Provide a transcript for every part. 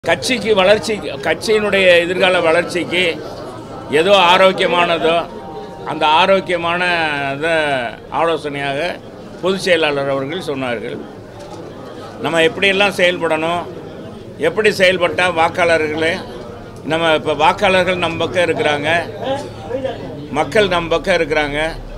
கட்சிக்கு வளர்ச்சி கட்சியினுடைய எதிர்கால வளர்ச்சிக்கு ஏதோ ஆரோக்கியமானதோ அந்த ஆரோக்கியமான ஆலோசனையாக பொதுச் செயலாளர் அவர்கள் சொன்னார்கள். நம்ம எப்படியெல்லாம் செயல்படணும், எப்படி செயல்பட்டால் வாக்காளர்களே நம்ம இப்போ வாக்காளர்கள் நம்ம பக்கம் இருக்கிறாங்க, மக்கள் நம்ம பக்கம் இருக்கிறாங்க,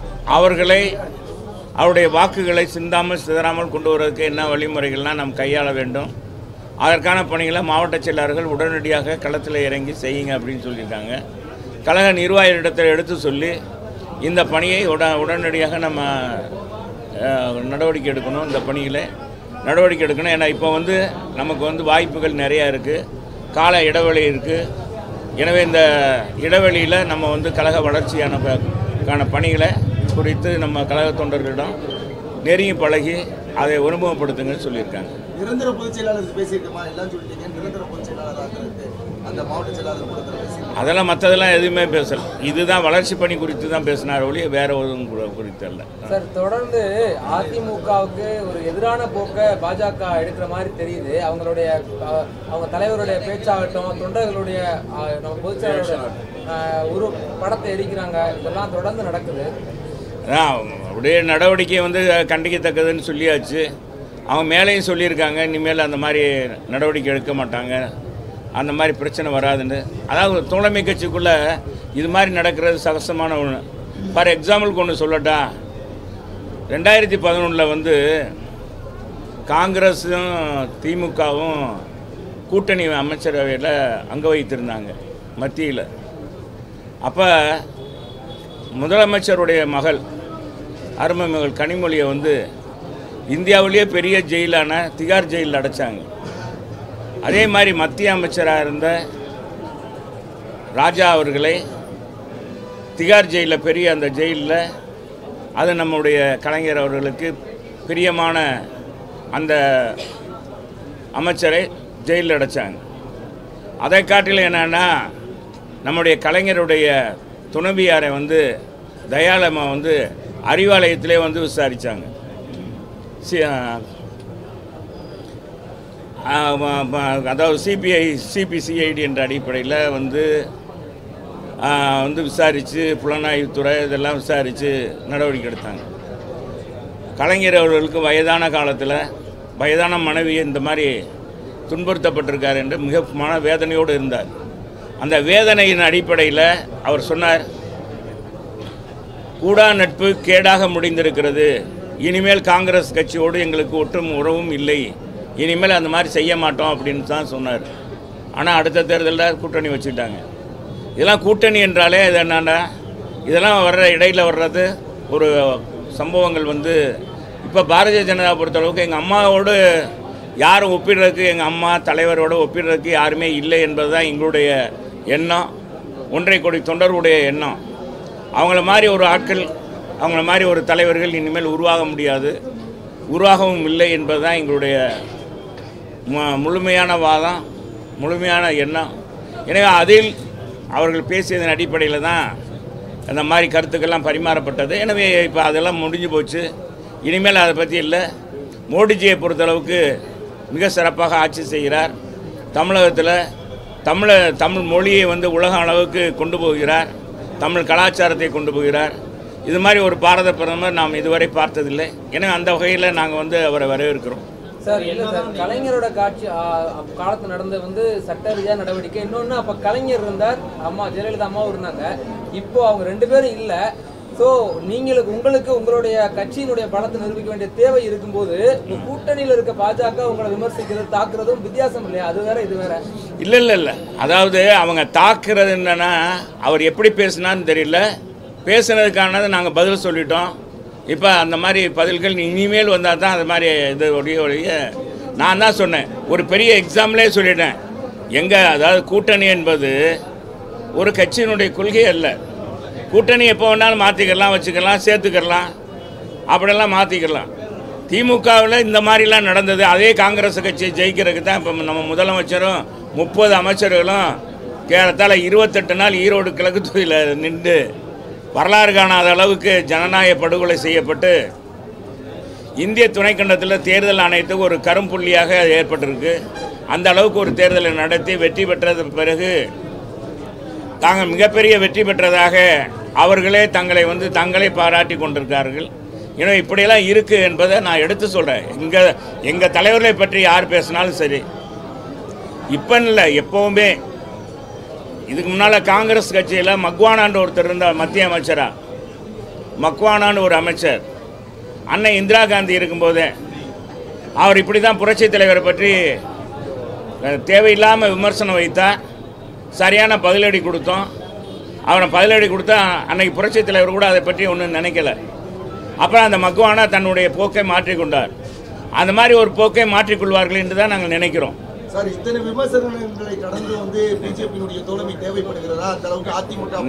அவருடைய வாக்குகளை சிந்தாமல் சிதறாமல் கொண்டு வருவதற்கு என்ன வழிமுறைகள்லாம் நாம் கையாள வேண்டும், அதற்கான பணிகளை மாவட்ட செயலாளர்கள் உடனடியாக களத்தில் இறங்கி செய்யுங்க அப்படின்னு சொல்லியிருக்காங்க. கழக நிர்வாகிகளிடத்தில் எடுத்து சொல்லி இந்த பணியை உடனடியாக நம்ம நடவடிக்கை எடுக்கணும், இந்த பணிகளை நடவடிக்கை எடுக்கணும். ஏன்னா இப்போ நமக்கு வாய்ப்புகள் நிறையா இருக்குது, கால இடைவெளி இருக்குது. எனவே இந்த இடைவெளியில் நம்ம கழக வளர்ச்சிக்கான பணிகளை குறித்து நம்ம கழக தொண்டர்களிடம் நெருங்கி பழகி அதை ஒருமுகப்படுத்துங்கன்னு சொல்லியிருக்காங்க. நிரந்தர பொதுச் செயலாளர் பேசியிருக்கோமா எல்லாம் சொல்லிட்டீங்க. நிரந்தர பொதுச் செயலாளர் அந்த மாவட்ட செயலாளர் கூட்டத்தில் பேசி அதெல்லாம் மற்றதெல்லாம் எதுவுமே பேசல. இதுதான் வளர்ச்சி பணி குறித்து தான் பேசினார் ஒழிய வேற ஒன்றும் குறித்து அல்ல. சார், தொடர்ந்து அதிமுகவுக்கு ஒரு எதிரான போக்கை பாஜக எடுக்கிற மாதிரி தெரியுது. அவங்க தலைவருடைய பேச்சாகட்டும், தொண்டர்களுடைய நம்ம பொதுச் செயலாளர் ஒரு படத்தை எரிக்கிறாங்க, இதெல்லாம் தொடர்ந்து நடக்குது. அவருடைய நடவடிக்கை கண்டிக்கத்தக்கதுன்னு சொல்லியாச்சு. அவங்க மேலேயும் சொல்லியிருக்காங்க, இனிமேல் அந்த மாதிரி நடவடிக்கை எடுக்க மாட்டாங்க, அந்த மாதிரி பிரச்சனை வராதுன்னு. அதாவது தோழமை கட்சிக்குள்ளே இது மாதிரி நடக்கிறது சகசமான ஒன்று. ஃபார் எக்ஸாம்பிளுக்கு ஒன்று சொல்லட்டா, 2011 காங்கிரஸும் திமுகவும் கூட்டணி அமைச்சரவையில் அங்க வைத்திருந்தாங்க மத்தியில். அப்போ முதலமைச்சருடைய மகள் அருமை மகள் கனிமொழியை இந்தியாவிலேயே பெரிய ஜெயிலான திகார் ஜெயிலில் அடைச்சாங்க. அதே மாதிரி மத்திய அமைச்சராக இருந்த ராஜா அவர்களை திகார் ஜெயிலில் பெரிய அந்த ஜெயிலில் அது நம்முடைய கலைஞர் அவர்களுக்கு பிரியமான அந்த அமைச்சரை ஜெயிலில் அடைச்சாங்க. அதை காட்டில் என்னென்னா நம்முடைய கலைஞருடைய துணைவியாரை தயாளமா அறிவாலயத்திலே விசாரித்தாங்க. அதாவது சிபிசிஐடி என்ற அடிப்படையில் விசாரித்து புலனாய்வுத்துறை இதெல்லாம் விசாரித்து நடவடிக்கை எடுத்தாங்க. கலைஞர் அவர்களுக்கு வயதான காலத்தில் வயதான மனைவி இந்த மாதிரி துன்புறுத்தப்பட்டிருக்கார் என்று மிக மன வேதனையோடு இருந்தார். அந்த வேதனையின் அடிப்படையில் அவர் சொன்னார், கூடா நட்பு கேடாக முடிந்திருக்கிறது, இனிமேல் காங்கிரஸ் கட்சியோடு எங்களுக்கு ஒற்றும் உறவும் இல்லை, இனிமேல் அந்த மாதிரி செய்ய மாட்டோம் அப்படின்னு தான் சொன்னார். ஆனால் அடுத்த தேர்தலில் கூட்டணி வச்சுக்கிட்டாங்க. இதெல்லாம் கூட்டணி என்றாலே இது என்னன்னா, இதெல்லாம் இடையில் வர்றது ஒரு சம்பவங்கள் இப்போ பாரதிய ஜனதா பொறுத்தளவுக்கு எங்கள் அம்மாவோடு யாரும் ஒப்பிடுறதுக்கு, எங்கள் அம்மா தலைவரோடு ஒப்பிடுறதுக்கு யாருமே இல்லை என்பது தான் எங்களுடைய எண்ணம், ஒன்றை கோடி தொண்டர்களுடைய எண்ணம். அவங்கள மாதிரி ஒரு ஆட்கள், அவங்கள மாதிரி ஒரு தலைவர்கள் இனிமேல் உருவாக முடியாது, உருவாகவும் இல்லை என்பது தான் எங்களுடைய முழுமையான வாதம், முழுமையான எண்ணம். எனவே அதில் அவர்கள் பேசியதன் அடிப்படையில் தான் அந்த மாதிரி கருத்துக்கள்லாம் பரிமாறப்பட்டது. எனவே இப்போ அதெல்லாம் முடிஞ்சு போச்சு, இனிமேல் அதை பற்றி இல்லை. மோடிஜியை பொறுத்தளவுக்கு மிக சிறப்பாக ஆட்சி செய்கிறார். தமிழகத்தில் தமிழ் மொழியை உலக அளவுக்கு கொண்டு போகிறார், தமிழ் கலாச்சாரத்தை கொண்டு போகிறார். இது மாதிரி ஒரு பாரத பிரதமர் நாம் இதுவரை பார்த்ததில்லை. எனவே அந்த வகையில் நாங்கள் அவரை வரவேற்கிறோம். சார், இல்லை சார், கலைஞரோட காட்சி காலத்தில் நடந்த சட்ட ரீதியாக நடவடிக்கை. இன்னொன்று, அப்போ கலைஞர் இருந்தார், அம்மா ஜெயலலிதா அம்மாவும் இருந்தாங்க. இப்போ அவங்க ரெண்டு பேரும் இல்லை. ஸோ உங்களுக்கு உங்களுடைய கட்சியினுடைய பலத்தை நிரூபிக்க வேண்டிய தேவை இருக்கும்போது கூட்டணியில் இருக்க பாஜக உங்களை விமர்சிக்கிறது, தாக்குறதும் வித்தியாசம் இல்லையா? அது வேற இது வேற இல்லை. அதாவது அவங்க தாக்குறது என்னன்னா, அவர் எப்படி பேசினான்னு தெரியல, பேசுனதுக்கானது நாங்கள் பதில் சொல்லிட்டோம். இப்போ அந்த மாதிரி பதில்கள் இனிமேல் வந்தால் தான் அது மாதிரி இது ஒழிய நான் தான் சொன்னேன், ஒரு பெரிய எக்ஸாம்பிளே சொல்லிட்டேன். அதாவது கூட்டணி என்பது ஒரு கட்சியினுடைய கொள்கை அல்ல. கூட்டணி எப்போ வேணாலும் மாற்றிக்கலாம், வச்சுக்கலாம், சேர்த்துக்கலாம், அப்படியெல்லாம் மாற்றிக்கலாம். திமுகவில் இந்த மாதிரிலாம் நடந்தது. அதே காங்கிரஸ் கட்சியை ஜெயிக்கிறதுக்கு தான் இப்போ நம்ம முதலமைச்சரும் 30 அமைச்சர்களும் கேரளத்தால் 28 நாள் ஈரோடு கிழக்கு தொகுதியில் நின்று வரலாறு காணாத அளவுக்கு ஜனநாயக படுகொலை செய்யப்பட்டு இந்திய துணைக்கண்டத்தில் தேர்தல் ஆணையத்துக்கு ஒரு கரும்புள்ளியாக ஏற்பட்டிருக்கு. அந்த அளவுக்கு ஒரு தேர்தலை நடத்தி வெற்றி பெற்றது பிறகு தாங்கள் மிகப்பெரிய வெற்றி பெற்றதாக அவர்களே தங்களை பாராட்டி கொண்டிருக்கார்கள். ஏன்னா இப்படியெல்லாம் இருக்குது என்பதை நான் எடுத்து சொல்கிறேன். எங்கள் தலைவர்களை பற்றி யார் பேசினாலும் சரி, இப்போ இல்லை எப்போவுமே. இதுக்கு முன்னால் காங்கிரஸ் கட்சியில் மக்வானான்னு ஒருத்தர் இருந்தார், மத்திய அமைச்சராக. மக்வானான்னு ஒரு அமைச்சர் அன்னை இந்திரா காந்தி இருக்கும்போதே அவர் இப்படி தான் புரட்சி தலைவரை பற்றி தேவையில்லாமல் விமர்சனம் வைத்தார். சரியான பதிலடி கொடுத்தோம். அவனை பதிலடி கொடுத்தா அன்னைக்கு புரட்சி தலைவர் கூட அதை பற்றி ஒன்றும் நினைக்கல. அப்புறம் அந்த மக்வானா தன்னுடைய போக்கை மாற்றிக்கொண்டார். அந்த மாதிரி ஒரு போக்கை மாற்றிக்கொள்வார்கள் என்று தான் நாங்கள் நினைக்கிறோம். சார், இத்தனை விமர்சனங்களை கடந்து வந்து பிஜேபியினுடைய தோழமை தேவைப்படுகிறதா? அந்த அளவுக்கு அதிமுக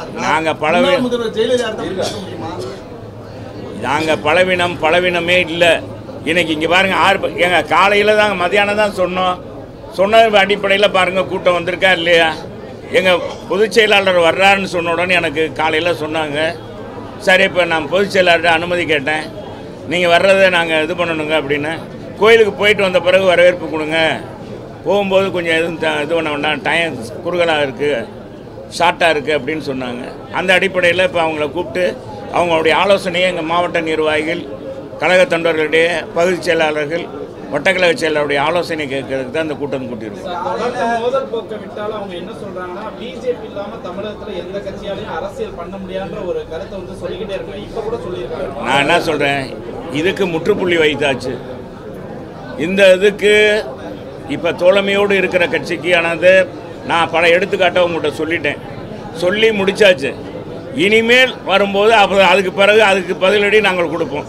நாங்கள் பலவீனமே இல்லை. இன்னைக்கு இங்கே பாருங்கள், எங்கள் காலையில் தான் மதியானம் தான் சொன்ன அடிப்படையில் பாருங்கள் கூட்டம் வந்திருக்கா இல்லையா. எங்கள் பொதுச் செயலாளர் வர்றாருன்னு சொன்ன உடனே எனக்கு காலையில் சொன்னாங்க. சரி, இப்போ நான் பொதுச் செயலாளர்கிட்ட அனுமதி கேட்டேன். நீங்கள் வர்றதை நாங்கள் இது பண்ணணுங்க அப்படின்னு. கோயிலுக்கு போயிட்டு வந்த பிறகு வரவேற்பு கொடுங்க, போகும்போது கொஞ்சம் எதுவும் இது பண்ண வேண்டாம், டைம் குறுகலாக இருக்குது, ஷார்ட்டாக இருக்குது அப்படின்னு சொன்னாங்க. அந்த அடிப்படையில் இப்போ அவங்கள கூப்பிட்டு அவங்களுடைய ஆலோசனையை எங்கள் மாவட்ட நிர்வாகிகள், கழக தொண்டர்களுடைய பகுதி செயலாளர்கள், வட்டக்கழக செயலாளருடைய ஆலோசனை கேட்கறதுக்கு தான் இந்த கூட்டம் கூட்டியிருக்கோம். மோதல் போக்க விட்டாலும் அவங்க என்ன சொல்றாங்கன்னா, பிஜேபி இல்லாம தமிழகத்துல எந்த கட்சியாலையும் அரசியல் பண்ண முடியாத ஒரு கருத்தை வந்து சொல்லிக்கிட்டே இருக்காங்க. இப்ப கூட சொல்லியிருக்காங்க. நான் என்ன சொல்றேன், இதுக்கு முற்றுப்புள்ளி வைத்தாச்சு. இந்த இதுக்கு இப்போ தோழமையோடு இருக்கிற கட்சிக்கு ஆனது நான் பல எடுத்துக்காட்ட உங்கள்கிட்ட சொல்லிட்டேன், சொல்லி முடிச்சாச்சு. இனிமேல் வரும்போது அப்போ அதுக்கு பதிலடி நாங்கள் கொடுப்போம்.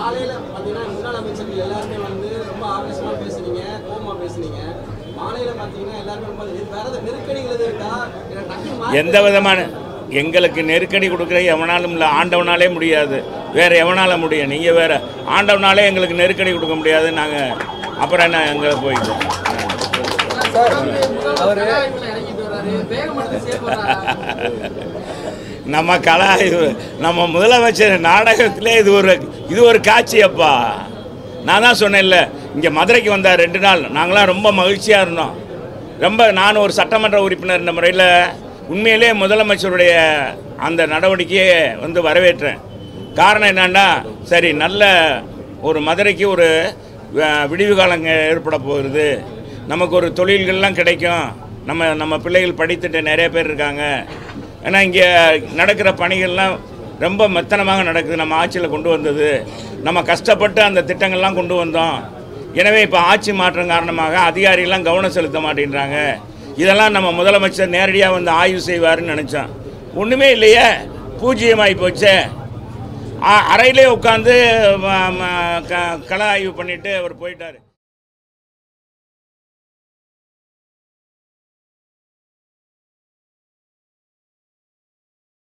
எந்த விதமான எங்களுக்கு நெருக்கடி கொடுக்குற எவனாலும் இல்லை, ஆண்டவனாலே முடியாது, வேறு எவனால் முடியும். நீங்கள் வேறு ஆண்டவனாலே எங்களுக்கு நெருக்கடி கொடுக்க முடியாது. நாங்கள் அப்புறம் என்ன எங்கே போயிட்டோம். நம்ம முதலமைச்சர் நாடகத்திலே இது ஒரு காட்சி அப்பா. நான் தான் சொன்னேன்ல, இங்கே மதுரைக்கு வந்தார் 2 நாள், நாங்களாம் ரொம்ப மகிழ்ச்சியாக இருந்தோம். நான் ஒரு சட்டமன்ற உறுப்பினர் என்ற முறையில் உண்மையிலே முதலமைச்சருடைய அந்த நடவடிக்கையை வரவேற்றேன். காரணம் என்னன்னா, சரி, நல்ல ஒரு மதுரைக்கு ஒரு விடிவு காலம் ஏற்பட போகிறது, நமக்கு ஒரு தொழில்கள்லாம் கிடைக்கும், நம்ம பிள்ளைகள் படித்துட்டு நிறைய பேர் இருக்காங்க. ஏன்னா இங்கே நடக்கிற பணிகள்லாம் ரொம்ப மெத்தனமாக நடக்குது. நம்ம ஆட்சியில் கொண்டு வந்தது, நம்ம கஷ்டப்பட்டு அந்த திட்டங்கள்லாம் கொண்டு வந்தோம். எனவே இப்போ ஆட்சி மாற்றம் காரணமாக அதிகாரிகள்லாம் கவனம் செலுத்த மாட்டேங்கிறாங்க. இதெல்லாம் நம்ம முதலமைச்சர் நேரடியாக ஆய்வு செய்வார்னு நினச்சோம். ஒன்றுமே இல்லையே, பூஜ்ஜியமாகி போச்சே. அறையிலே உட்காந்து கள ஆய்வு பண்ணிவிட்டு அவர் போயிட்டார்.